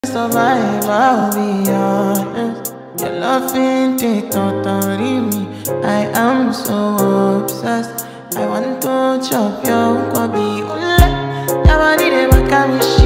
Survive, I'll be honest. Your love ain't it, totally me. I am so obsessed. I want to chop your kwabi. Ule, your body they make me